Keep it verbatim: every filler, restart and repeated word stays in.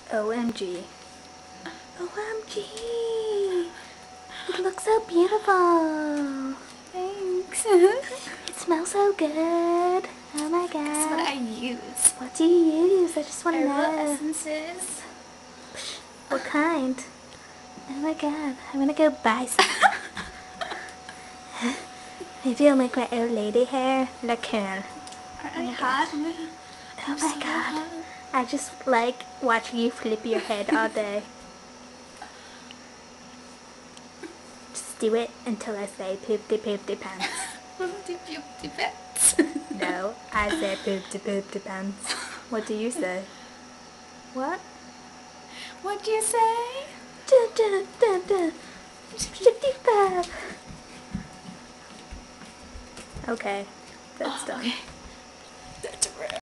O M G. O M G. It looks so beautiful. Thanks. It smells so good. Oh my god. That's what I use. What do you use? I just want to Herbal know. essences. What kind? Oh my god. I'm gonna go buy some. Maybe I'll make my old lady hair look cool. Aren't I my hot? Oh my god. I just like watching you flip your head all day. Just do it until I say poopty poopty pants. Poopty poopty pants. No, I say poopty poopty pants. What do you say? What? What'd you say? Dun, dun, dun, dun. fifty-five. Okay, that's Oh, done. okay.